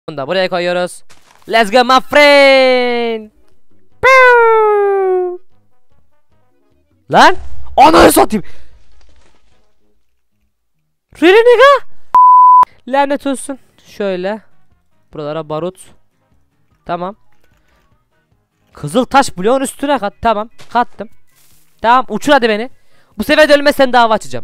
Bunu da buraya koyuyoruz. Let's go my friend. Pew! Lan ananı satayım. Really nigga? Lanet olsun. Şöyle. Buralara barut. Tamam. Kızıl taş bloğun üstüne kat. Tamam. Kattım. Tamam. Uçur hadi beni. Bu sefer de ölmezsen dava açacağım.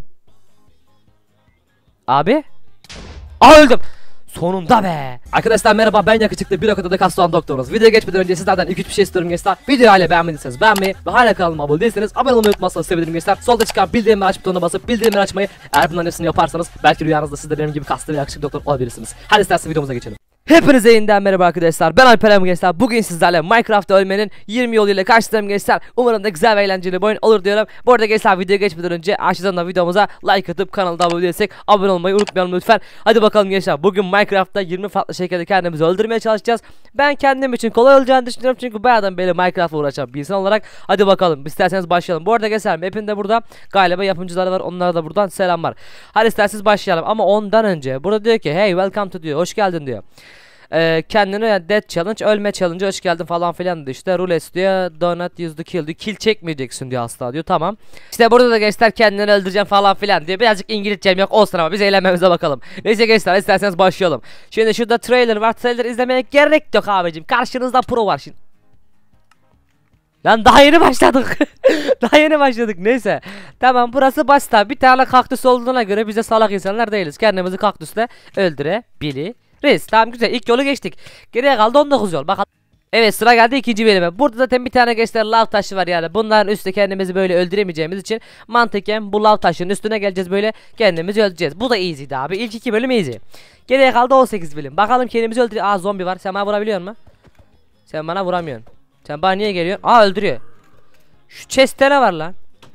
Abi. Aa öldüm. Sonunda be. Arkadaşlar merhaba, ben yakışıklı bir okulda kastan doktorunuz. Videoya geçmeden önce sizlerden 2-3 bir şey istiyorum gençler. Videoyu hala beğenmediyseniz beğenmeyi ve hala kanalıma abone değilseniz abone olmayı unutmazsanız sevinirim gençler. Solda çıkan bildirimleri aç butonuna basıp bildirimleri açmayı, eğer bunların hepsini yaparsanız belki rüyanızda siz de benim gibi kaslı ve yakışıklı doktor olabilirsiniz. Hadi isterseniz videomuza geçelim. Hepinize yeniden merhaba arkadaşlar. Ben Alperen gençler. Bugün sizlerle Minecraft'ta ölmenin 20 yoluyla karşılarım gençler. Umarım da güzel ve eğlenceli bir oyun olur diyorum. Bu arada gençler, videoya geçmeden önce aşağıdan da videomuza like atıp kanalda abone değilsek abone olmayı unutmayalım lütfen. Hadi bakalım gençler. Bugün Minecraft'ta 20 farklı şekilde kendimizi öldürmeye çalışacağız. Ben kendim için kolay olacağını düşünüyorum çünkü bayağıdan beri Minecraft'la uğraşan bir insan olarak. Hadi bakalım, isterseniz başlayalım. Bu arada gençler, map'in burada galiba yapımcıları var. Onlara da buradan selamlar. Hadi isterseniz başlayalım ama ondan önce burada diyor ki hey welcome to diyor. Hoş geldin diyor. Kendine yani death challenge, ölme challenge, hoş geldin falan filan diyor. İşte rules diyor, donut use the kill diyor, kill çekmeyeceksin diyor asla diyor. Tamam. İşte burada da gençler kendini öldüreceğim falan filan diyor. Birazcık İngilizcem yok olsun ama biz eğlenmemize bakalım. Neyse gençler, isterseniz başlayalım. Şimdi şurada trailer var, trailer izlemeye gerek yok abicim, karşınızda pro var şimdi. Lan daha yeni başladık. Daha yeni başladık. Neyse. Tamam, burası basit abi. Bir tane kaktüs olduğuna göre biz de salak insanlar değiliz. Kendimizi kaktüsle öldürebiliriz. Tamam, güzel. İlk yolu geçtik. Geriye kaldı 19 yol. Bakalım. Evet, sıra geldi ikinci bölüme. Burada zaten bir tane gençler lav taşı var yani. Bunların üstü kendimizi böyle öldüremeyeceğimiz için mantıken bu lav taşının üstüne geleceğiz, böyle kendimizi öldüreceğiz. Bu da easy'di abi. İlk iki bölüm easy. Geriye kaldı 18 bölüm. Bakalım kendimizi öldüreceğiz. Aa, zombi var. Sen bana vurabiliyor musun? Sen bana vuramıyorsun. Sen bana niye geliyorsun? Aa, öldürüyor. Şu chest'te ne var lan?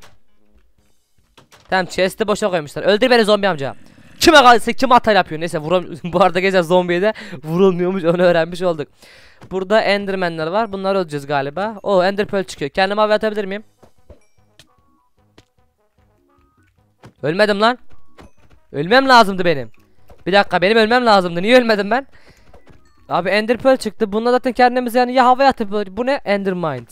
Tamam, chest'i boşa koymuşlar. Öldür beni zombi amca. Kime kalırsa kim hata yapıyor? Neyse bu arada gezer zombiye de vurulmuyormuş, onu öğrenmiş olduk. Burada endermenler var. Bunları öldüreceğiz galiba. O ender pearl çıkıyor. Kendime hava atabilir miyim? Ölmedim lan. Ölmem lazımdı benim. Bir dakika, benim ölmem lazımdı. Niye ölmedim ben? Abi ender pearl çıktı. Bununla zaten kendimiz yani ya havaya atıp, bu ne? Endermind.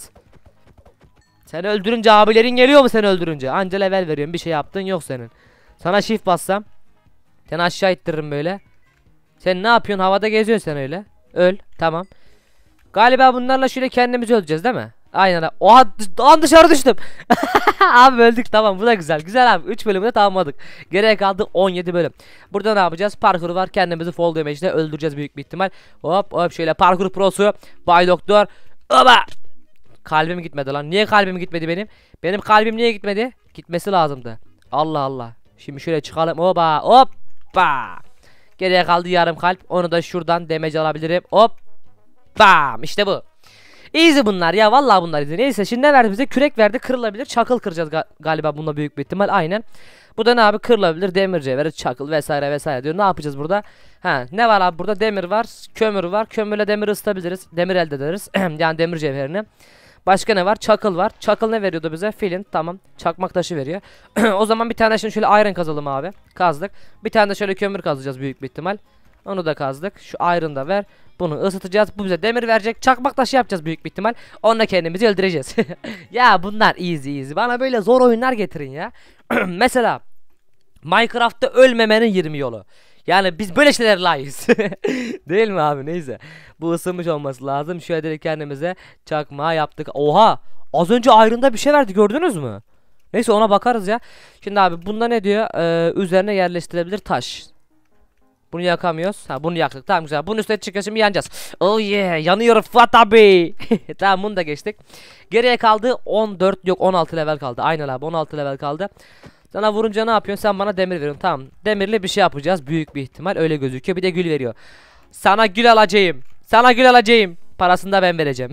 Seni öldürünce abilerin geliyor mu seni öldürünce? Anca level veriyorum, bir şey yaptın yok senin. Sana shift bassam seni aşağı ittiririm böyle. Sen ne yapıyorsun, havada geziyorsun sen öyle. Öl, tamam. Galiba bunlarla şöyle kendimizi öldüreceğiz değil mi? Aynen. Oha, dışarı düştüm. Abi öldük, tamam, bu da güzel. Güzel abi, 3 bölümde tamamladık. Geriye kaldı 17 bölüm. Burada ne yapacağız? Parkur var, kendimizi fall damage'de öldüreceğiz büyük bir ihtimal. Hop hop, şöyle parkur prosu Bay Doktor. Oba! Kalbim gitmedi lan. Niye kalbim gitmedi benim? Benim kalbim niye gitmedi? Gitmesi lazımdı. Allah Allah. Şimdi şöyle çıkalım. Oba hoppa. Geriye kaldı yarım kalp. Onu da şuradan damage alabilirim. Hop. Bam. İşte bu. Easy bunlar ya. Vallahi bunlar easy. Neyse, şimdi ne verdi bize? Kürek verdi. Kırılabilir. Çakıl kıracağız galiba bununla büyük bir ihtimal. Aynen. Bu da ne abi? Kırılabilir. Demirci verir. Çakıl vesaire vesaire diyor. Ne yapacağız burada? Ha, ne var abi burada? Demir var. Kömür var. Kömürle demir ısıtabiliriz. Demir elde ederiz. Yani demir cevherini. Başka ne var? Çakıl var. Çakıl ne veriyordu bize? Flint, tamam. Çakmak taşı veriyor. O zaman bir tane şimdi şöyle iron kazalım abi. Kazdık. Bir tane de şöyle kömür kazacağız büyük bir ihtimal. Onu da kazdık. Şu iron da ver. Bunu ısıtacağız. Bu bize demir verecek. Çakmak taşı yapacağız büyük bir ihtimal. Onunla kendimizi öldüreceğiz. Ya bunlar easy easy. Bana böyle zor oyunlar getirin ya. Mesela Minecraft'ta ölmemenin 20 yolu. Yani biz böyle şeyler layığız. Değil mi abi? Neyse. Bu ısınmış olması lazım. Şöyle dedik, kendimize çakmağı yaptık. Oha! Az önce ayrında bir şey verdi, gördünüz mü? Neyse, ona bakarız ya. Şimdi abi bunda ne diyor? Üzerine yerleştirebilir taş. Bunu yakamıyoruz. Ha, bunu yaktık. Tamam, güzel. Bunun üstüne çıkıyor, şimdi yanacağız. Oh yeah! Yanıyorum Fuat abi. Tamam, bunu da geçtik. Geriye kaldı 14, yok 16 level kaldı. Aynen abi, 16 level kaldı. Sana vurunca ne yapıyorsun? Sen bana demir veriyorsun. Tamam. Demirli bir şey yapacağız büyük bir ihtimal. Öyle gözüküyor. Bir de gül veriyor. Sana gül alacağım. Sana gül alacağım. Parasını da ben vereceğim.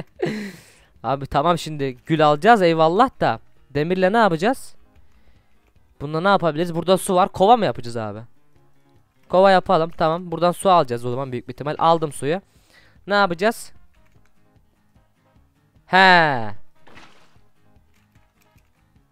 Abi tamam, şimdi gül alacağız eyvallah da. Demirle ne yapacağız? Bununla ne yapabiliriz? Burada su var. Kova mı yapacağız abi? Kova yapalım. Tamam. Buradan su alacağız o zaman büyük bir ihtimal. Aldım suyu. Ne yapacağız? He.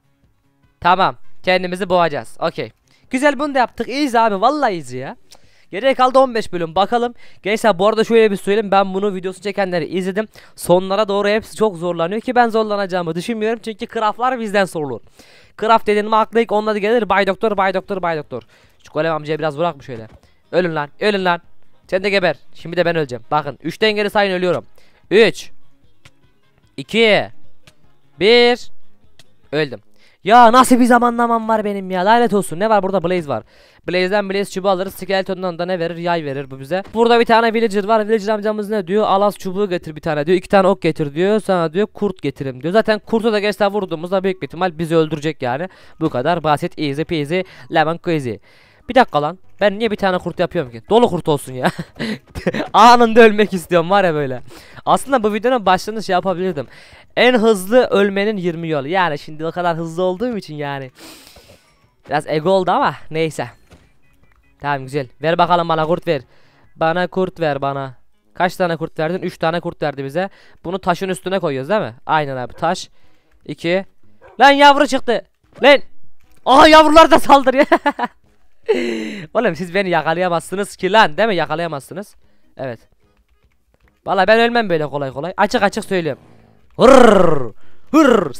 Tamam. Kendimizi boğacağız. Okey. Güzel, bunu da yaptık. İyiyiz abi. Vallahi iyiyiz ya. Geriye kaldı 15 bölüm. Bakalım. Gençler bu arada şöyle bir söyleyeyim. Ben bunu videosu çekenleri izledim. Sonlara doğru hepsi çok zorlanıyor ki ben zorlanacağımı düşünmüyorum. Çünkü craftlar bizden sorulur. Craft dediğin mi akla ilk onunla da gelir. Bay doktor, bay doktor, bay doktor. Şu golem amcaya biraz vurak mı şöyle? Ölün lan, ölün lan. Sen de geber. Şimdi de ben öleceğim. Bakın 3'ten geri sayın, ölüyorum. 3 2 1 Öldüm. Ya nasıl bir zamanlamam var benim ya, lanet olsun. Ne var burada? Blaze var. Blaze'den Blaze çubuğu alırız. Skeleton'dan da ne verir? Yay verir bu bize. Burada bir tane villager var. Villager amcamız ne diyor? Alas çubuğu getir bir tane diyor. 2 tane ok getir diyor. Sana diyor kurt getirim diyor. Zaten kurtu da gerçekten vurduğumuzda büyük bir ihtimal bizi öldürecek yani. Bu kadar basit, easy peasy lemon squeezy. Bir dakika lan. Ben niye bir tane kurt yapıyorum ki? Dolu kurt olsun ya. Anında ölmek istiyorum var ya böyle. Aslında bu videonun başlığını şey yapabilirdim. En hızlı ölmenin 20 yolu. Yani şimdi o kadar hızlı olduğum için yani. Biraz ego oldu ama neyse. Tamam güzel. Ver bakalım bana kurt ver. Bana kurt ver bana. Kaç tane kurt verdin? 3 tane kurt verdi bize. Bunu taşın üstüne koyuyoruz değil mi? Aynen abi, taş. 2. Lan yavru çıktı. Lan. Aha yavrular da saldırıyor. Oğlum siz beni yakalayamazsınız ki lan, değil mi? Yakalayamazsınız. Evet. Vallahi ben ölmem böyle kolay kolay. Açık açık söylüyorum. Hırr. Hırr.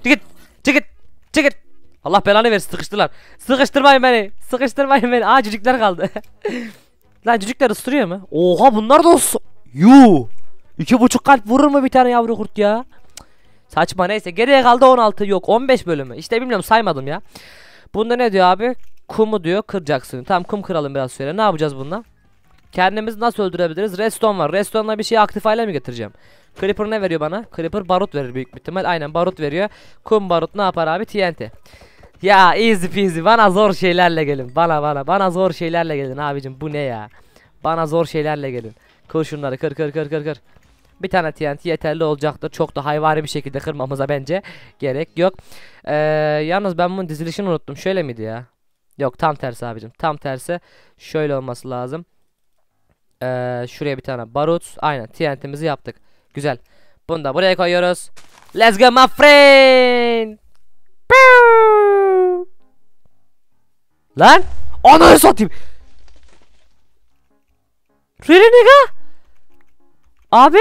Çıkıt. Allah belanı versin, sıkıştılar. Sıkıştırmayın beni. Sıkıştırmayın beni. Aa cücükler kaldı. Lan cücükler ısırıyor mu? Oha bunlar da Yuu. 2,5 kalp vurur mu bir tane yavru kurt ya? Saçma, neyse. Geriye kaldı 16, yok 15 bölümü. İşte bilmiyorum, saymadım ya. Bunda ne diyor abi? Kumu diyor kıracaksın. Tamam kum kıralım biraz şöyle. Ne yapacağız bununla? Kendimizi nasıl öldürebiliriz? Redstone var. Redstone'la bir şeyi aktif hale mi getireceğim? Creeper ne veriyor bana? Creeper barut verir büyük bir ihtimal. Aynen barut veriyor. Kum barut ne yapar abi? TNT. Ya easy peasy. Bana zor şeylerle gelin. Bana zor şeylerle gelin abicim. Bu ne ya? Bana zor şeylerle gelin. Kır şunları, kır. Bir tane TNT yeterli olacaktır. Çok da hayvari bir şekilde kırmamıza bence gerek yok. Yalnız ben bunun dizilişini unuttum. Şöyle miydi ya? Yok, tam tersi abicim. Tam tersi. Şöyle olması lazım. Şuraya bir tane barut. Aynen, TNT'mizi yaptık. Güzel. Bunu da buraya koyuyoruz. Let's go my friend. Pew! Lan ananı satayım. Really nigga? Abi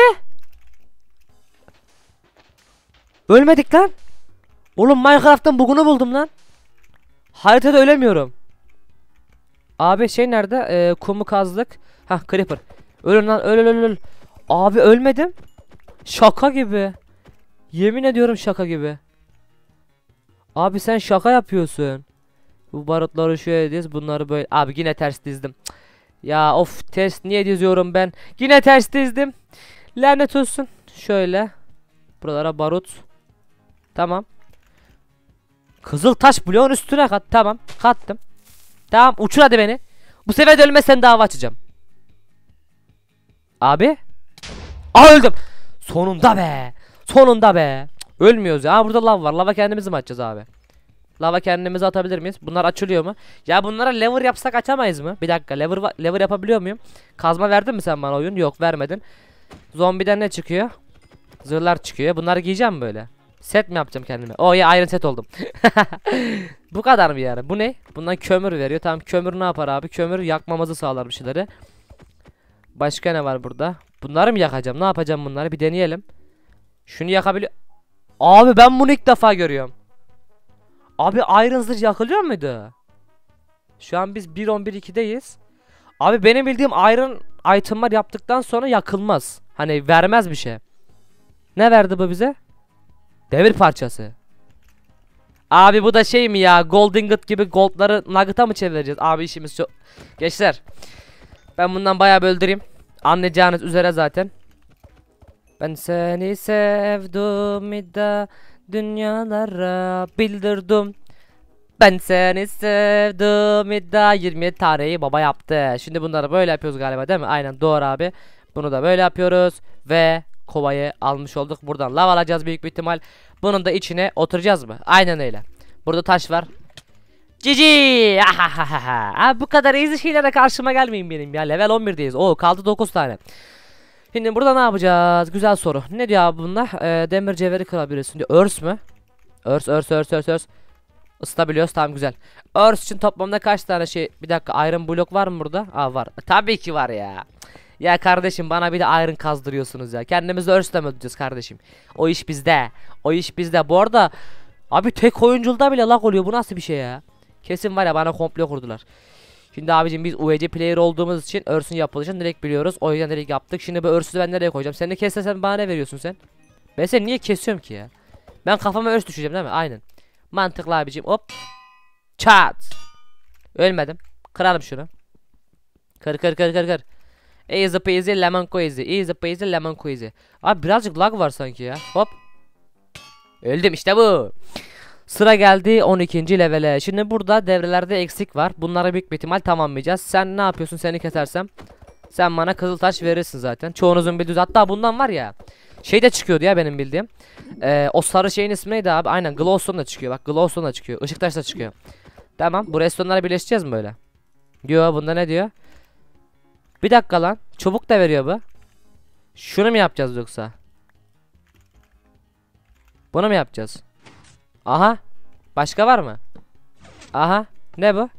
ölmedik lan. Oğlum Minecraft'ın bug'unu buldum lan. Haritada ölemiyorum. Abi şey nerede? Kumu kazdık. Hah, creeper. Ölün lan, öl. Abi ölmedim. Şaka gibi. Yemin ediyorum şaka gibi. Abi sen şaka yapıyorsun. Bu barutları şöyle diz, bunları böyle. Abi yine ters dizdim. Cık. Ya of, ters niye diziyorum ben? Yine ters dizdim. Lanet olsun. Şöyle. Buralara barut. Tamam. Kızıl taş bloğun üstüne kat. Tamam. Kattım. Tamam, uçur hadi beni. Bu sefer de ölmezsen dava açacağım. Abi. Aa öldüm. Sonunda be. Sonunda be. Cık, ölmüyoruz ya. Aa, burada lav var. Lava kendimizi mi açacağız abi? Lava kendimizi atabilir miyiz? Bunlar açılıyor mu? Ya bunlara lever yapsak açamayız mı? Bir dakika, lever yapabiliyor muyum? Kazma verdin mi sen bana oyun? Yok, vermedin. Zombiden ne çıkıyor? Zırhlar çıkıyor. Bunları giyeceğim böyle. Set mi yapacağım kendime? Oh ya, iron set oldum. Bu kadar mı yani? Bu ne? Bundan kömür veriyor. Tamam, kömür ne yapar abi? Kömür yakmamızı sağlar bir şeyleri. Başka ne var burada? Bunları mı yakacağım? Ne yapacağım bunları? Bir deneyelim. Şunu yakabiliyor. Abi ben bunu ilk defa görüyorum. Abi iron zırh yakılıyor muydu? Şu an biz 1.11.2'deyiz. Abi benim bildiğim iron itemlar yaptıktan sonra yakılmaz. Hani vermez bir şey. Ne verdi bu bize? Demir parçası. Abi bu da şey mi ya? Gold ingot gibi goldları nugget'a mı çevireceğiz? Abi işimiz çok... Gençler, ben bundan bayağı böldüreyim. Anlayacağınız üzere zaten. Ben seni sevdim da dünyalara bildirdim. Ben seni sevdim da 20 taneyi baba yaptı. Şimdi bunları böyle yapıyoruz galiba, değil mi? Aynen, doğru abi. Bunu da böyle yapıyoruz ve kovayı almış olduk. Buradan lav alacağız büyük bir ihtimal. Bunun da içine oturacağız mı? Aynen öyle. Burada taş var. Cici. Abi bu kadar easy şeylere karşıma gelmeyin benim ya. Level 11'deyiz. Oo, kaldı 9 tane. Şimdi burada ne yapacağız? Güzel soru. Ne diyor abi bunlar? Demir cevheri kırabilirsin diyor. Örs mü? Örs. Isıtabiliyoruz, tamam güzel. Örs için toplamda kaç tane şey, bir dakika, iron blok var mı burada? Aa var. Tabii ki var ya. Ya kardeşim bana bir de iron kazdırıyorsunuz ya. Kendimizi örsle mi ödeyeceğiz kardeşim? O iş bizde. O iş bizde. Bu arada abi tek oyunculda bile lag oluyor. Bu nasıl bir şey ya? Kesin var ya, bana komplo kurdular. Şimdi abicim biz UEC player olduğumuz için örsün yapılışını direkt biliyoruz. O yüzden direkt yaptık. Şimdi bu örsüzü ben nereye koyacağım? Seni kessem bana ne veriyorsun sen? Ben seni niye kesiyorum ki ya? Ben kafama örs düşeceğim değil mi? Aynen. Mantıklı abicim. Hop. Çat. Ölmedim. Kıralım şunu. Kır kır kır kır kır. Easy peasy lemon squeezy. Easy peasy lemon squeezy. Abi birazcık lag var sanki ya. Hop. Öldüm, işte bu. Sıra geldi 12. levele. Şimdi burada devrelerde eksik var. Bunları büyük bir ihtimal tamamlayacağız. Sen ne yapıyorsun, seni kesersem? Sen bana kızıl taş verirsin zaten. Çoğunuzun bildiği. Hatta bundan var ya. Şey de çıkıyordu ya benim bildiğim. O sarı şeyin ismi neydi abi? Aynen glowstone da çıkıyor. Bak glowstone da çıkıyor. Işıktaş da çıkıyor. Tamam. Bu redstone'ları birleştireceğiz mi böyle? Diyor, bunda ne diyor? Bir dakika lan. Çubuk da veriyor bu. Şunu mu yapacağız yoksa? Bunu mu yapacağız? Aha. Başka var mı? Aha. Ne bu?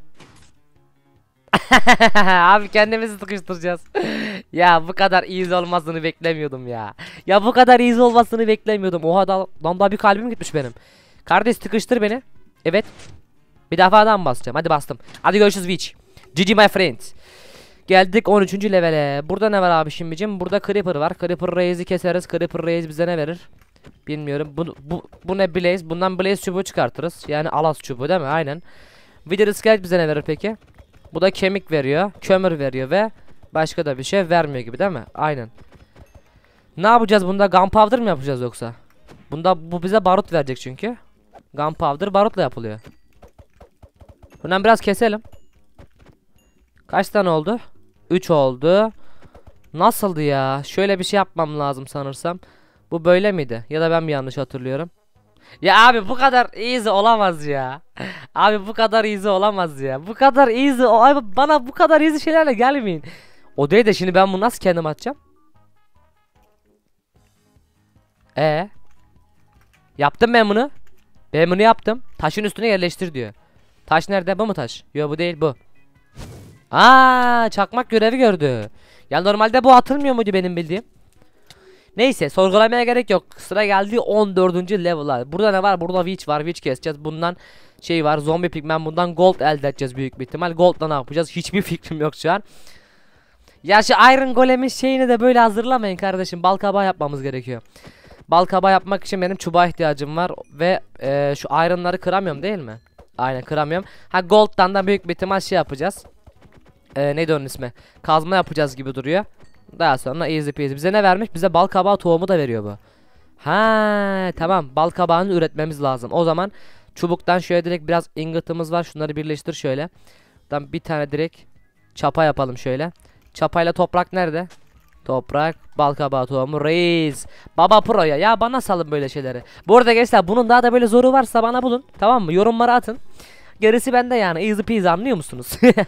Abi kendimizi sıkıştıracağız. Ya bu kadar easy olmasını beklemiyordum ya. Ya bu kadar easy olmasını beklemiyordum. Oha lan daha bir kalbim gitmiş benim. Kardeş sıkıştır beni. Evet. Bir defa daha mı basacağım? Hadi bastım. Hadi görüşürüz Witch. GG my friend. Geldik 13. levele. Burada ne var abi şimdicim? Burada Creeper var. Creeper Reis'i keseriz. Creeper Reis bize ne verir? Bilmiyorum. Bu ne Blaze? Bundan Blaze çubuğu çıkartırız. Yani Alas çubuğu değil mi? Aynen. Wither Skelett bize ne verir peki? Bu da kemik veriyor. Kömür veriyor ve başka da bir şey vermiyor gibi değil mi? Aynen. Ne yapacağız bunda? Gunpowder mı yapacağız yoksa? Bu bize barut verecek çünkü. Gunpowder barutla yapılıyor. Bundan biraz keselim. Kaç tane oldu? 3 oldu. Nasıldı ya? Şöyle bir şey yapmam lazım sanırsam. Bu böyle miydi? Ya da ben mi yanlış hatırlıyorum? Ya abi bu kadar easy olamaz ya. Abi bu kadar easy olamaz ya. Bu kadar easy abi bana bu kadar easy şeylerle gelmeyin. O değil de şimdi ben bunu nasıl kendim atacağım? Yaptım ben bunu. Ben bunu yaptım. Taşın üstüne yerleştir diyor. Taş nerede? Bu mu taş? Yok bu değil, bu. Aa, çakmak görevi gördü. Ya normalde bu atılmıyor muydu benim bildiğim? Neyse sorgulamaya gerek yok. Sıra geldi 14. level'a. Burada ne var? Burada witch var. Witch keseceğiz. Bundan şey var. Zombi pigmen. Bundan gold elde edeceğiz büyük bir ihtimal. Gold'la ne yapacağız? Hiçbir fikrim yok şu an. Ya şu Iron Golem'in şeyini de böyle hazırlamayın kardeşim. Bal kabağı yapmamız gerekiyor. Bal kabağı yapmak için benim çubuğa ihtiyacım var. Ve şu iron'ları kıramıyorum değil mi? Aynen kıramıyorum. Ha gold'dan da büyük bir ihtimal şey yapacağız. Neydi onun ismi? Kazma yapacağız gibi duruyor. Daha sonra easy peasy. Bize ne vermiş? Bize bal kabağı tohumu da veriyor bu. Ha tamam, bal kabağını üretmemiz lazım. O zaman çubuktan şöyle direkt biraz ingot'ımız var. Şunları birleştir şöyle. Buradan bir tane direkt çapa yapalım şöyle. Çapayla toprak nerede? Toprak, bal kabağı tohumu, reis. Baba pro ya. Ya bana salın böyle şeyleri. Bu arada gençler bunun daha da böyle zoru varsa bana bulun. Tamam mı? Yorumlara atın. Gerisi bende yani. Easy peasy, anlıyor musunuz?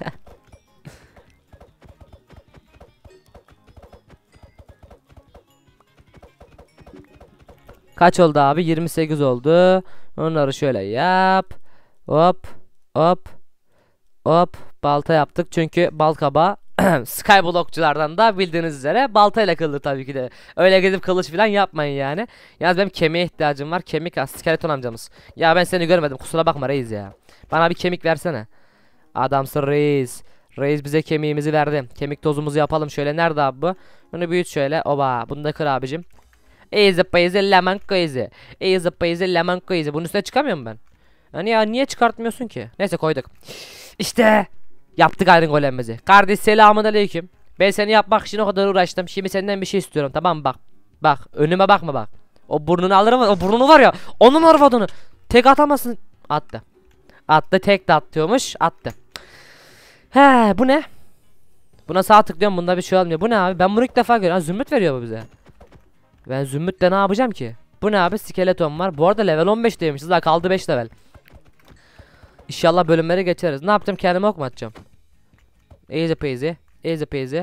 Kaç oldu abi? 28 oldu. Onları şöyle yap. Hop. Hop. Hop. Balta yaptık. Çünkü bal kabağı Skyblockçulardan da bildiğiniz üzere baltayla kırılır tabii ki de. Öyle gidip kılıç falan yapmayın yani. Yalnız benim kemiğe ihtiyacım var. Kemik az. Skeleton amcamız. Ya ben seni görmedim. Kusura bakma reis ya. Bana bir kemik versene. Adamsın reis. Reis bize kemiğimizi verdi. Kemik tozumuzu yapalım. Şöyle nerede abi bu? Bunu büyüt şöyle. Oba. Bunu da kır abicim. Easy peasy lemon squeezy. Easy peasy lemon squeezy. Bunun üstüne çıkamıyorum ben. Hani ya niye çıkartmıyorsun ki? Neyse koyduk. İşte yaptık Iron Golem'imizi. Kardeş selamünaleyküm. Ben seni yapmak için o kadar uğraştım. Şimdi senden bir şey istiyorum, tamam mı? Bak. Bak önüme bakma bak. O burnunu alırım. O burnunu var ya. Onun arvadını. Tek atamazsın. Attı. Attı, tek de atıyormuş. Attı. He bu ne? Buna sağ tıklıyorum, bunda bir şey olmuyor. Bu ne abi? Ben bunu ilk defa görüyorum. Zümrüt veriyor bu bize. Ben zümrütle ne yapacağım ki? Bu ne abi? Skeleton var. Bu arada level 15 demişiz. Daha kaldı 5 level. İnşallah bölümleri geçeriz. Ne yapacağım? Kendime ok mu atacağım? Easy peasy. Easy peasy.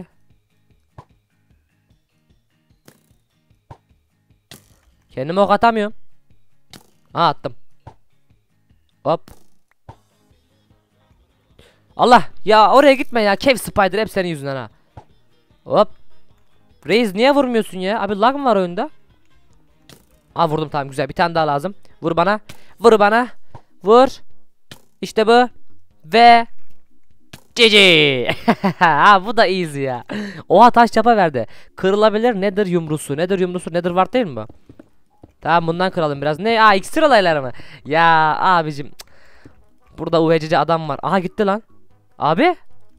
Kendime ok atamıyorum. Ha attım. Hop. Allah ya, oraya gitme ya. Cave Spider hep senin yüzünden ha. Hop. Reis niye vurmuyorsun ya? Abi lag mı var oyunda? Aa vurdum, tamam güzel. Bir tane daha lazım. Vur bana. Vur bana. Vur. İşte bu. Ve GG. Ha bu da easy ya. Oha taş çapa verdi. Kırılabilir nedir yumrusu? Nedir yumrusu? Nedir var değil mi bu? Tamam bundan kıralım biraz. Ne? Aa iksir olayları mı? Ya abicim. Burada UHC'ci adam var. Aha gitti lan. Abi.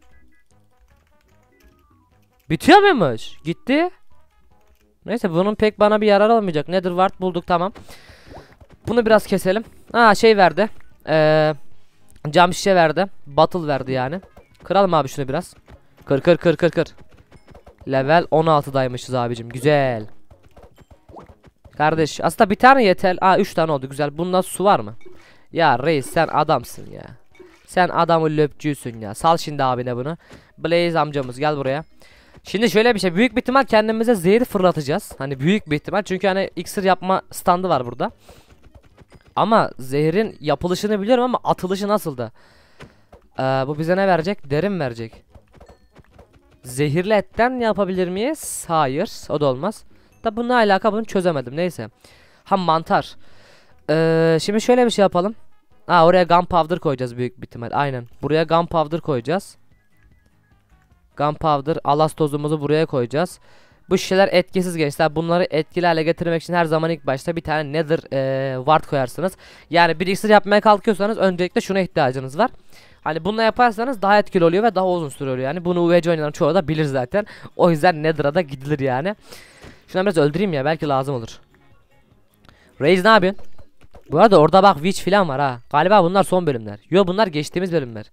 Bitiyor muymuş? Gitti. Neyse bunun pek bana bir yararı olmayacak. Nedir wart bulduk, tamam. Bunu biraz keselim. Aa şey verdi. Cam şişe verdi. Bottle verdi yani. Kıralım abi şunu biraz. Kır kır kır kır kır. Level 16'daymışız abicim. Güzel. Kardeş aslında bir tane yeter. Aa 3 tane oldu, güzel. Bunda su var mı? Ya reis sen adamsın ya. Sen adamın löpçüsün ya. Sal şimdi abine bunu. Blaze amcamız gel buraya. Şimdi şöyle bir şey, büyük bir ihtimal kendimize zehir fırlatacağız. Hani büyük bir ihtimal, çünkü hani iksir yapma standı var burada. Ama zehrin yapılışını biliyorum ama atılışı nasıldı? Bu bize ne verecek? Derin verecek. Zehirli etten yapabilir miyiz? Hayır, o da olmaz. Da bu ne alaka, bunu çözemedim, neyse. Ha mantar. Şimdi şöyle bir şey yapalım. Oraya gunpowder koyacağız büyük bir ihtimal. Aynen. Buraya gunpowder koyacağız. Gunpowder, alas tozumuzu buraya koyacağız. Bu şişeler etkisiz gençler. Bunları etkili hale getirmek için her zaman ilk başta bir tane nether wart koyarsınız. Yani bir iksir yapmaya kalkıyorsanız öncelikle şuna ihtiyacınız var. Hani bununla yaparsanız daha etkili oluyor ve daha uzun sürüyor yani. Bunu UVC oynayan çoğu da bilir zaten. O yüzden nether'a da gidilir yani. Şuna biraz öldüreyim ya, belki lazım olur. Reis ne yapıyorsun? Bu arada orada bak witch falan var ha. Galiba bunlar son bölümler. Yo bunlar geçtiğimiz bölümler.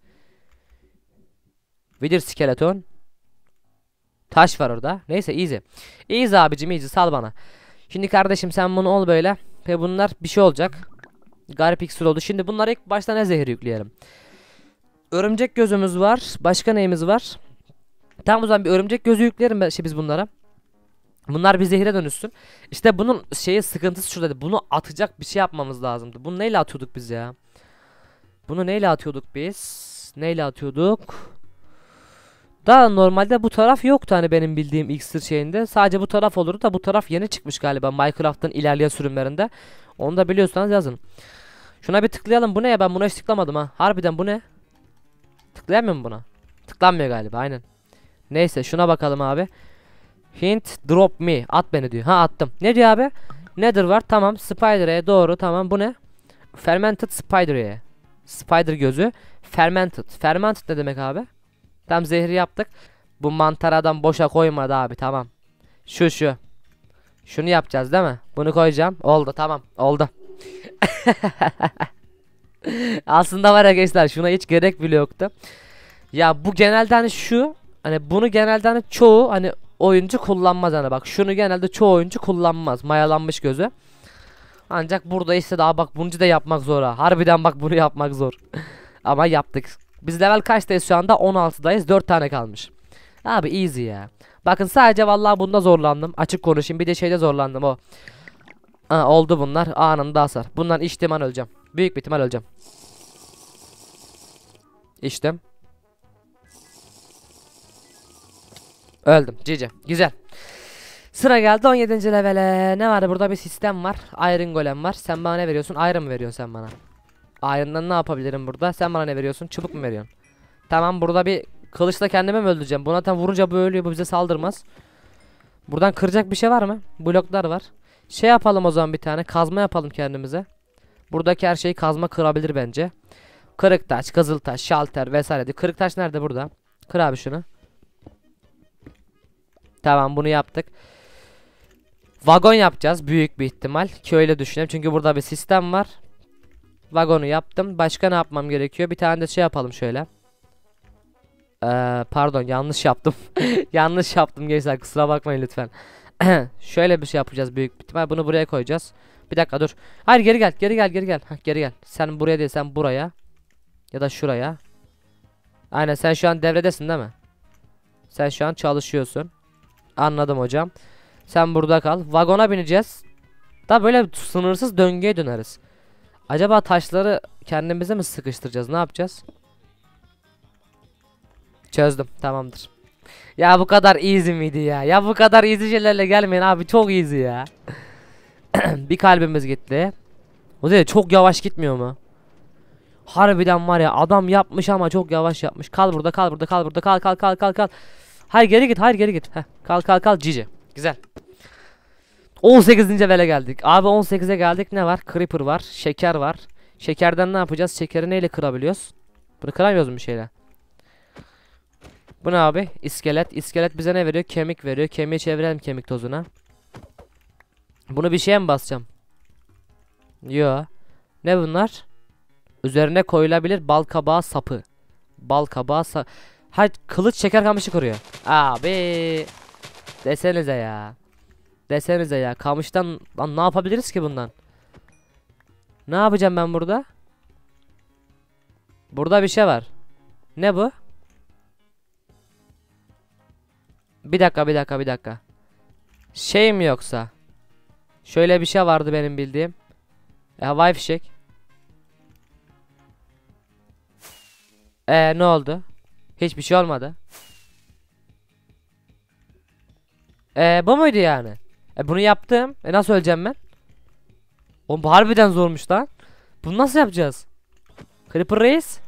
Wither skeleton. Taş var orada. Neyse easy. Easy abicim, easy, sal bana. Şimdi kardeşim sen bunu ol böyle. Ve bunlar bir şey olacak. Garip iksir oldu. Şimdi bunlara ilk başta ne zehir yükleyelim? Örümcek gözümüz var. Başka neyimiz var? Tamam o zaman bir örümcek gözü yüklerim biz bunlara. Bunlar bir zehire dönüşsün. İşte bunun sıkıntısı şurada. Bunu atacak bir şey yapmamız lazımdı. Bunu neyle atıyorduk biz ya? Bunu neyle atıyorduk biz? Neyle atıyorduk? Daha normalde bu taraf yoktu hani benim bildiğim iksir şeyinde. Sadece bu taraf olurdu da bu taraf yeni çıkmış galiba Minecraft'ın ilerleyen sürümlerinde. Onu da biliyorsanız yazın. Şuna bir tıklayalım. Bu ne ya? Ben buna hiç tıklamadım ha. Harbiden bu ne? Tıklayamıyor mu buna? Tıklanmıyor galiba, aynen. Neyse şuna bakalım abi. Hint drop me. At beni diyor. Ha attım. Ne diyor abi? Nether var. Tamam. Spider'e doğru. Tamam. Bu ne? Fermented spider'e. Spider gözü. Fermented. Fermented ne demek abi? Tam zehri yaptık. Bu mantar adam boşa koymadı abi, tamam. Şu. Şunu yapacağız değil mi? Bunu koyacağım. Oldu, tamam. Oldu. Aslında var ya gençler, şuna hiç gerek bile yoktu. Ya bu genelde hani hani bunu genelde hani çoğu hani oyuncu kullanmaz hani, bak şunu genelde çoğu oyuncu kullanmaz. Mayalanmış gözü. Ancak burada ise daha bak bunu da yapmak zor ha. Harbiden bak bunu yapmak zor. Ama yaptık. Biz level kaçtayız şu anda? 16'dayız. 4 tane kalmış. Abi easy ya. Bakın sadece vallahi bunda zorlandım. Açık konuşayım. Bir de şeyde zorlandım o. Oldu bunlar. Anında hasar. Bundan içtim an öleceğim. Büyük bir ihtimal öleceğim. İçtim. Öldüm. GG. Güzel. Sıra geldi 17. levele. Ne var burada? Bir sistem var. Iron golem var. Sen bana ne veriyorsun? Iron mı veriyorsun sen bana? Iron'dan ne yapabilirim burada? Sen bana ne veriyorsun? Çubuk mu veriyorsun? Tamam, burada bir kılıçla kendime mi öldüreceğim? Buna tam vurunca bu ölüyor. Bu bize saldırmaz. Buradan kıracak bir şey var mı? Bloklar var. Şey yapalım o zaman, bir tane kazma yapalım kendimize. Buradaki her şeyi kazma kırabilir bence. Kırık taş, kızıl taş, şalter vesaire. Kırık taş nerede? Burada. Kır abi şunu. Tamam, bunu yaptık. Vagon yapacağız büyük bir ihtimal. Ki öyle düşünüyorum. Çünkü burada bir sistem var. Vagonu yaptım. Başka ne yapmam gerekiyor? Bir tane de şey yapalım şöyle. Pardon, yanlış yaptım. Yanlış yaptım gençler, kusura bakmayın lütfen. Şöyle bir şey yapacağız büyük bir ihtimal. Bunu buraya koyacağız. Bir dakika dur. Hayır, geri gel. Geri gel. Sen buraya değil, sen buraya. Ya da şuraya. Aynen, sen şu an devredesin değil mi? Sen şu an çalışıyorsun. Anladım hocam. Sen burada kal. Vagona bineceğiz. Da böyle sınırsız döngüye döneriz. Acaba taşları kendimize mi sıkıştıracağız? Ne yapacağız? Çözdüm, tamamdır. Ya bu kadar easy miydi ya? Ya bu kadar easy şeylerle gelmeyin abi, çok easy ya. Bir kalbimiz gitti. O da çok yavaş gitmiyor mu? Harbiden var ya, adam yapmış ama çok yavaş yapmış. Kal burada, kal burada, kal burada, kal kal kal kal kal. Hayır geri git, hayır geri git. Heh, kal kal kal, cici. Güzel. 18. vele geldik. Abi 18'e geldik, ne var? Creeper var, şeker var. Şekerden ne yapacağız? Şekeri neyle kırabiliyoruz? Bunu kıramıyoruz mu bir şeyle? Bu ne abi? İskelet. İskelet bize ne veriyor? Kemik veriyor. Kemiği çevirelim kemik tozuna. Bunu bir şeye mi basacağım? Yo. Ne bunlar? Üzerine koyulabilir bal kabağı sapı. Bal kabağı Hayır, kılıç şeker kamışı kırıyor. Abi. Desenize ya. Desenize ya. Kamıştan lan ne yapabiliriz ki bundan? Ne yapacağım ben burada? Burada bir şey var. Ne bu? Bir dakika, bir dakika, bir dakika. Şey mi yoksa? Şöyle bir şey vardı benim bildiğim. Havai fişek. Ne oldu? Hiçbir şey olmadı. Bu muydu yani? Bunu yaptım. Nasıl öleceğim ben? Oğlum bu harbiden zormuş lan. Bunu nasıl yapacağız? Creeper Reis.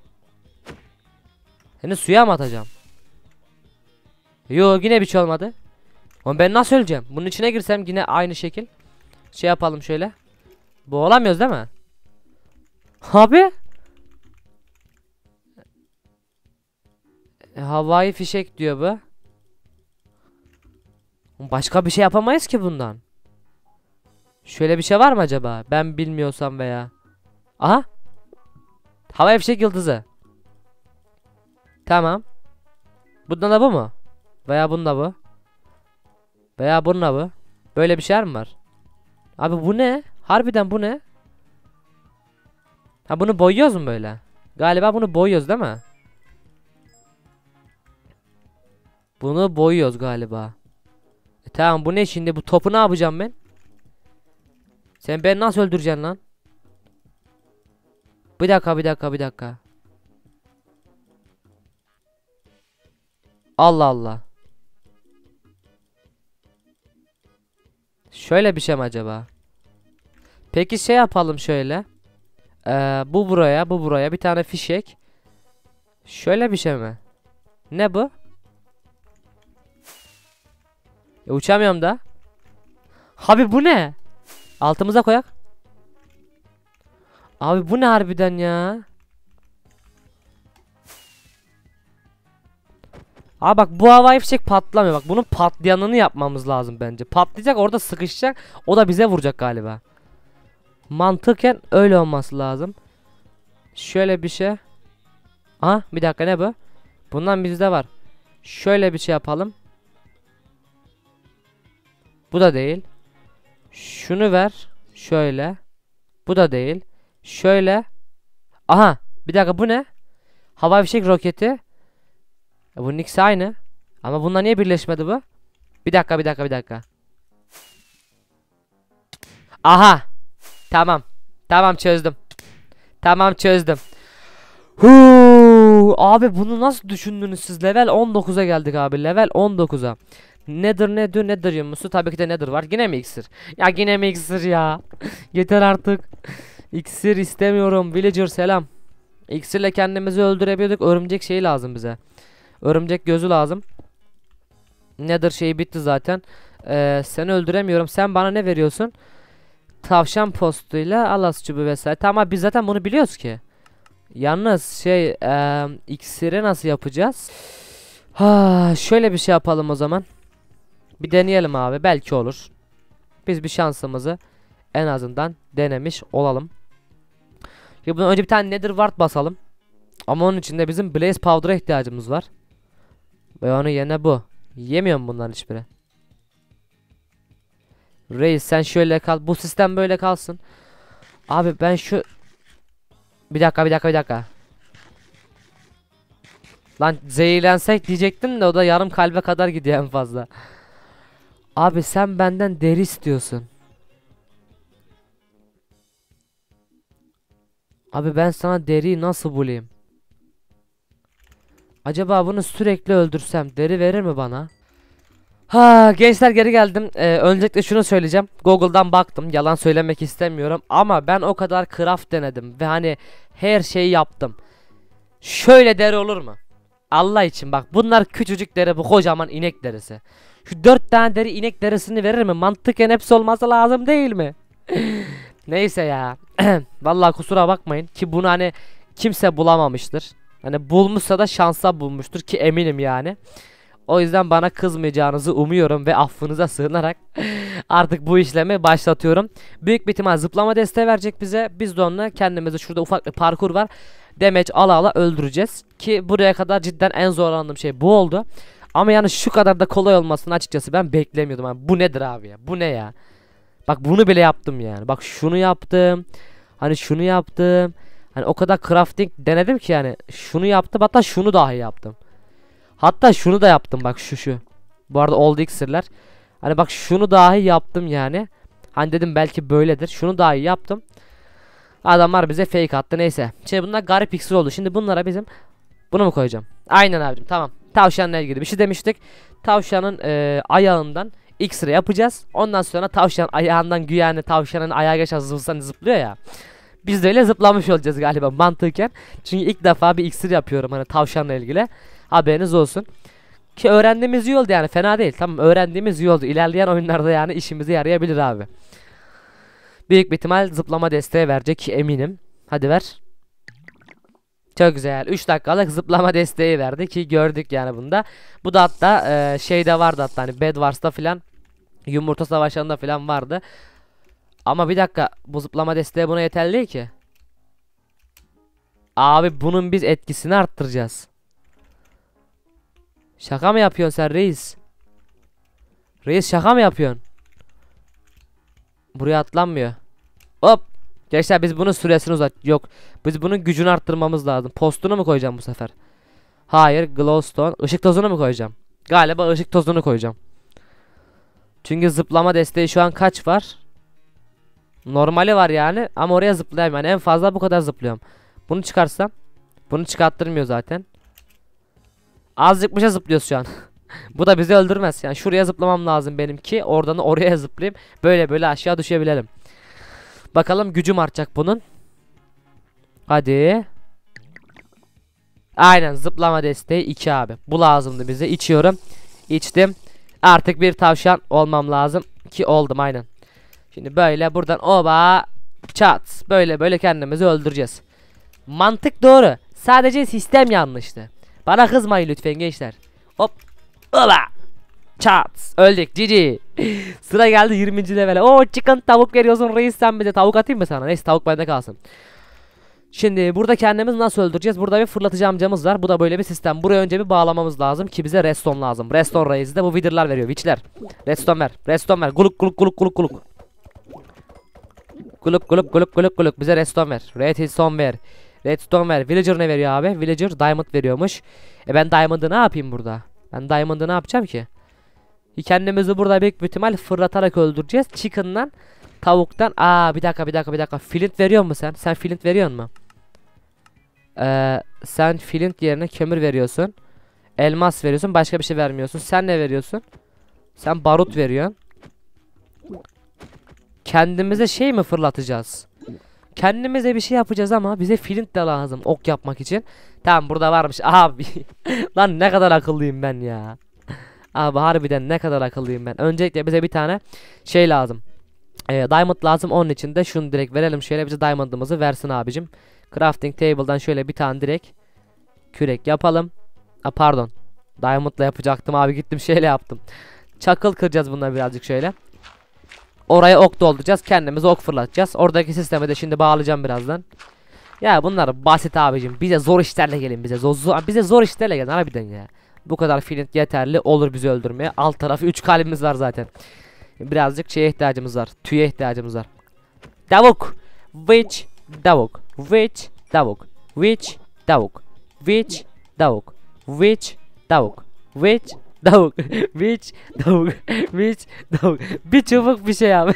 Seni suya mı atacağım? Yo, yine bir şey olmadı. Oğlum ben nasıl öleceğim? Bunun içine girsem yine aynı şekil. Şey yapalım şöyle. Bu olamıyoruz değil mi? Abi. Havai fişek diyor bu. Başka bir şey yapamayız ki bundan. Şöyle bir şey var mı acaba? Ben bilmiyorsam veya. Aha. Havai fişek yıldızı. Tamam. Bundan da bu mu? Veya bunda bu. Veya bununla bu. Böyle bir şey mi var? Abi bu ne? Harbiden bu ne? Ha, bunu boyuyoruz mu böyle? Galiba bunu boyuyoruz değil mi? Bunu boyuyoruz galiba. Tamam, bu ne şimdi? Bu topu ne yapacağım ben? Sen beni nasıl öldüreceksin lan? Bir dakika, bir dakika, bir dakika. Allah Allah. Şöyle bir şey mi acaba? Peki şey yapalım şöyle. Bu buraya, bu buraya bir tane fişek. Şöyle bir şey mi? Ne bu? Uçamıyorum da. Abi bu ne? Altımıza koyak. Abi bu ne harbiden ya? Abi bak, bu havai fişek patlamıyor. Bak, bunun patlayanını yapmamız lazım bence. Patlayacak, orada sıkışacak. O da bize vuracak galiba. Mantıken öyle olması lazım. Şöyle bir şey. Aha, bir dakika, ne bu? Bundan bizde var. Şöyle bir şey yapalım. Bu da değil. Şunu ver. Şöyle. Bu da değil. Şöyle. Aha. Bir dakika, bu ne? Havai fişek roketi. Bunun ikisi aynı. Ama bunlar niye birleşmedi bu? Bir dakika, bir dakika, bir dakika. Aha. Tamam. Tamam, çözdüm. Tamam, çözdüm. Huu, abi bunu nasıl düşündünüz siz? Level 19'a geldik abi. Level 19'a. Nedir yumusu? Tabii ki de nedir var. Yine mi iksir? Ya yine mi iksir ya? Yeter artık. İksir istemiyorum. Villager selam. İksirle kendimizi öldürebiliyorduk. Örümcek şeyi lazım bize. Örümcek gözü lazım. Nedir şeyi bitti zaten. Seni öldüremiyorum. Sen bana ne veriyorsun? Tavşan postuyla alas çubuğu vesaire. Tamam, biz zaten bunu biliyoruz ki. Yalnız şey iksiri nasıl yapacağız? Ha, şöyle bir şey yapalım o zaman. Bir deneyelim abi, belki olur. Biz bir şansımızı en azından denemiş olalım. Ya bundan önce bir tane Nether Wart basalım. Ama onun için de bizim Blaze Powder'a ihtiyacımız var. Ve onun yerine bu. Yemiyorum bunların hiçbiri. Reis sen şöyle kal. Bu sistem böyle kalsın. Abi ben şu... Bir dakika, bir dakika, bir dakika. Lan zehirlensek diyecektim de o da yarım kalbe kadar gidiyor en fazla. Abi sen benden deri istiyorsun. Abi ben sana deriyi nasıl bulayım? Acaba bunu sürekli öldürsem deri verir mi bana? Ha gençler, geri geldim. Öncelikle şunu söyleyeceğim. Google'dan baktım. Yalan söylemek istemiyorum. Ama ben o kadar craft denedim. Ve hani her şeyi yaptım. Şöyle deri olur mu? Allah için bak, bunlar küçücük deri, bu kocaman inek derisi. Şu 4 tane deri inek derisini verir mi? Mantıken hepsi olması lazım değil mi? Neyse ya. Vallahi kusura bakmayın ki bunu hani kimse bulamamıştır. Hani bulmuşsa da şansa bulmuştur ki eminim yani. O yüzden bana kızmayacağınızı umuyorum ve affınıza sığınarak artık bu işlemi başlatıyorum. Büyük bir ihtimal zıplama desteği verecek bize. Biz de onunla kendimizi, şurada ufak bir parkur var, damage ala ala öldüreceğiz. Ki buraya kadar cidden en zorlandığım şey bu oldu. Ama yani şu kadar da kolay olmasını açıkçası ben beklemiyordum. Yani bu nedir abi ya? Bu ne ya? Bak bunu bile yaptım yani. Bak şunu yaptım. Hani şunu yaptım. Hani o kadar crafting denedim ki yani. Şunu yaptım, hatta şunu dahi yaptım. Hatta şunu da yaptım, bak şu. Bu arada old iksirler. Hani bak şunu dahi yaptım yani. Hani dedim belki böyledir. Şunu dahi yaptım. Adamlar bize fake attı, neyse. Bunlar garip iksir oldu. Şimdi bunlara bizim bunu mu koyacağım? Aynen abicim, tamam. Tavşanla ilgili bir şey demiştik. Tavşanın ayağından iksir yapacağız. Ondan sonra tavşan ayağından, güya hani tavşanın ayağı geçen zıplıyor ya. Biz de öyle zıplamış olacağız galiba mantıken. Çünkü ilk defa bir iksir yapıyorum hani tavşanla ilgili. Haberiniz olsun. Ki öğrendiğimiz iyi oldu yani, fena değil. Tamam, öğrendiğimiz iyi oldu. İlerleyen oyunlarda yani işimize yarayabilir abi. Büyük bir ihtimal zıplama desteği verecek ki eminim. Hadi ver. Çok güzel. 3 dakikalık zıplama desteği verdi ki gördük yani bunda. Bu da hatta şeyde vardı, hatta hani Bed Wars'ta filan, yumurta savaşlarında filan vardı. Ama bir dakika, bu zıplama desteği buna yeterli değil ki. Abi bunun biz etkisini arttıracağız. Şaka mı yapıyorsun sen reis? Reis şaka mı yapıyorsun? Buraya atlanmıyor. Hop. Gençler biz bunun süresini uzat. Yok. Biz bunun gücünü arttırmamız lazım. Postunu mu koyacağım bu sefer? Hayır. Glowstone. Işık tozunu mu koyacağım? Galiba ışık tozunu koyacağım. Çünkü zıplama desteği şu an kaç var? Normali var yani. Ama oraya zıplayamıyorum. Yani en fazla bu kadar zıplıyorum. Bunu çıkarsam. Bunu çıkarttırmıyor zaten. Azıcık bir şey zıplıyoruz şu an. Bu da bizi öldürmez. Yani şuraya zıplamam lazım benim ki oradan oraya zıplayayım. Böyle böyle aşağı düşebilelim. Bakalım gücüm artacak bunun. Hadi. Aynen, zıplama desteği 2 abi. Bu lazımdı bize. İçiyorum. İçtim. Artık bir tavşan olmam lazım. Ki oldum aynen. Şimdi böyle buradan oba çat. Böyle böyle kendimizi öldüreceğiz. Mantık doğru. Sadece sistem yanlıştı. Bana kızmayın lütfen gençler. Hop. Oba. Çat. Öldük. Cici. Sıra geldi 20. levele. Oo chicken tavuk veriyorsun reis, sen bize tavuk atayım mı sana? Neyse, tavuk bende kalsın. Şimdi burada kendimizi nasıl öldüreceğiz? Burada bir fırlatıcı amcamız var. Bu da böyle bir sistem. Buraya önce bir bağlamamız lazım ki bize redstone lazım. Redstone reis de bu wither'lar veriyor. Witch'ler. Redstone ver. Redstone ver. Guluk guluk guluk guluk guluk. Guluk guluk guluk guluk guluk. Bize redstone ver. Redstone ver. Redstone ver. Villager ne veriyor abi? Villager diamond veriyormuş. Ben diamond'ı ne yapayım burada? Ben diamond'ı ne yapacağım ki? Kendimizi burada büyük bir ihtimal fırlatarak öldüreceğiz. Chicken'dan, tavuktan. Bir dakika. Flint veriyor mu sen? Sen flint veriyor mu? Sen flint yerine kömür veriyorsun. Elmas veriyorsun. Başka bir şey vermiyorsun. Sen ne veriyorsun? Sen barut veriyorsun. Kendimize şey mi fırlatacağız? Kendimize bir şey yapacağız ama bize flint de lazım ok yapmak için. Tamam, burada varmış abi. Lan ne kadar akıllıyım ben ya. Abi harbiden ne kadar akıllıyım ben. Öncelikle bize bir tane şey lazım. Diamond lazım, onun için de şunu direkt verelim. Şöyle bize diamond'ımızı versin abicim. Crafting table'dan şöyle bir tane direkt kürek yapalım. Pardon. Diamond'la yapacaktım abi, gittim şeyle yaptım. Çakıl kıracağız bundan birazcık şöyle. Oraya ok dolduracağız. Kendimize ok fırlatacağız. Oradaki sisteme de şimdi bağlayacağım birazdan. Ya bunlar basit abicim. Bize zor işlerle gelin bize. Bize zor işlerle gelin harbiden ya. Bu kadar flint yeterli olur bizi öldürmeye. Alt tarafı 3 kalbimiz var zaten. Birazcık şeye ihtiyacımız var. Tüye ihtiyacımız var. Tavuk. Witch. Tavuk. Witch. Tavuk. Witch. Tavuk. Witch. Tavuk. Witch. Tavuk. Witch. Tavuk. Witch. Tavuk. Witch. Tavuk. Bir çubuk bir şey abi.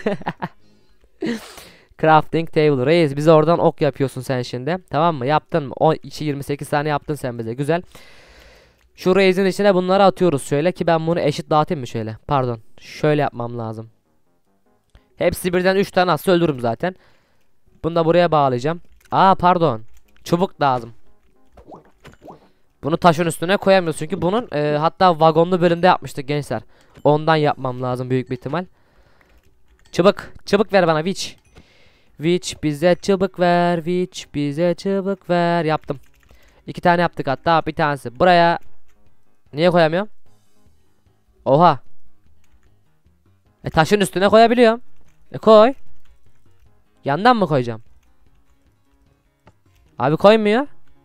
Crafting table. Reis bize oradan ok yapıyorsun sen şimdi. Tamam mı? Yaptın mı? 28 tane yaptın sen bize. Güzel. Şu rais'in içine bunları atıyoruz şöyle ki ben bunu eşit dağıtayım mı şöyle? Pardon. Şöyle yapmam lazım. Hepsi birden 3 tane atsa öldürürüm zaten. Bunu da buraya bağlayacağım. Aa pardon. Çubuk lazım. Bunu taşın üstüne koyamıyoruz çünkü bunun hatta vagonlu bölümde yapmıştık gençler. Ondan yapmam lazım büyük bir ihtimal. Çubuk ver bana Witch. Witch bize çubuk ver. Witch bize çubuk ver. Yaptım. 2 tane yaptık hatta bir tanesi buraya. Niye koyamıyorum? Oha. Taşın üstüne koyabiliyorum. Koy. Yandan mı koyacağım? Abi koymuyor.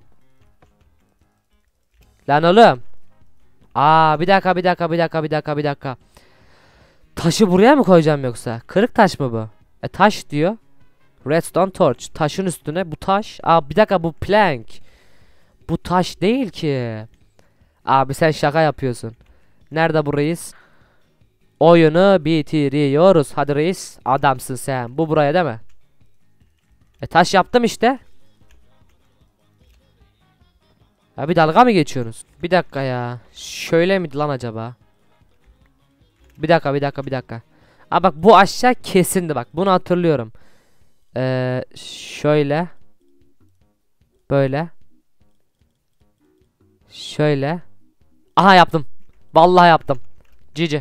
Lan oğlum. Aa bir dakika. Taşı buraya mı koyacağım yoksa? Kırık taş mı bu? Taş diyor. Redstone torch. Taşın üstüne bu taş. Aa bir dakika bu plank. Bu taş değil ki. Abi sen şaka yapıyorsun. Nerede bu reis? Oyunu bitiriyoruz. Hadi reis. Adamsın sen. Bu buraya değil mi? Taş yaptım işte. Ya bir dalga mı geçiyorsunuz? Bir dakika ya. Şöyle miydi lan acaba? Bir dakika. Aa bak bu aşağı kesindi bak. Bunu hatırlıyorum. Şöyle. Böyle. Şöyle. Aha yaptım. Vallahi yaptım. Cici.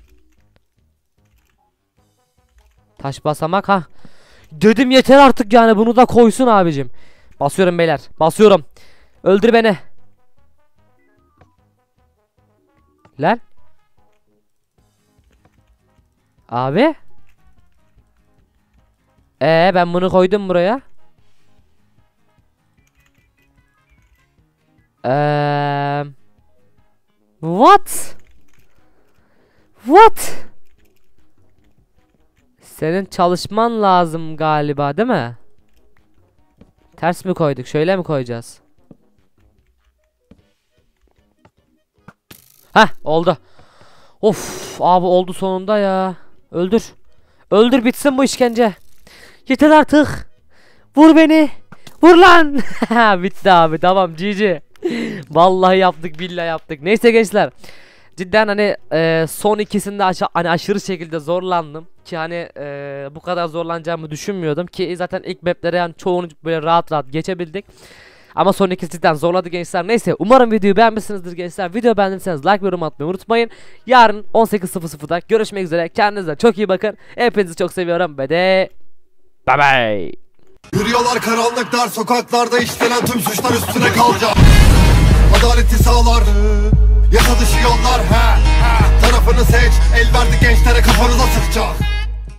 Taş basamak ha. Dedim yeter artık yani bunu da koysun abicim. Basıyorum beyler. Basıyorum. Öldür beni. Lan. Abi. Ben bunu koydum buraya. What? Senin çalışman lazım galiba değil mi? Ters mi koyduk? Şöyle mi koyacağız? Heh oldu. Of abi oldu sonunda ya. Öldür. Öldür bitsin bu işkence. Yeter artık. Vur beni. Vur lan. Bitti abi tamam GG. Vallahi yaptık billahi yaptık. Neyse gençler. Cidden hani son ikisinde hani aşırı şekilde zorlandım ki hani bu kadar zorlanacağımı düşünmüyordum ki zaten ilk maplere yani çoğunu böyle rahat geçebildik. Ama son ikisi cidden zorladı gençler. Neyse umarım videoyu beğenmişsinizdir gençler. Video beğendiyseniz like ve yorum atmayı unutmayın. Yarın 18.00'da görüşmek üzere. Kendinize çok iyi bakın. Hepinizi çok seviyorum ve de bye bye. Yürüyorlar karanlık dar sokaklarda işlenen tüm suçlar üstüne kalacak. Adaleti sağlar. Yasa dışı yollar. Tarafını seç. El verdi gençlere kafanıza sıkacak.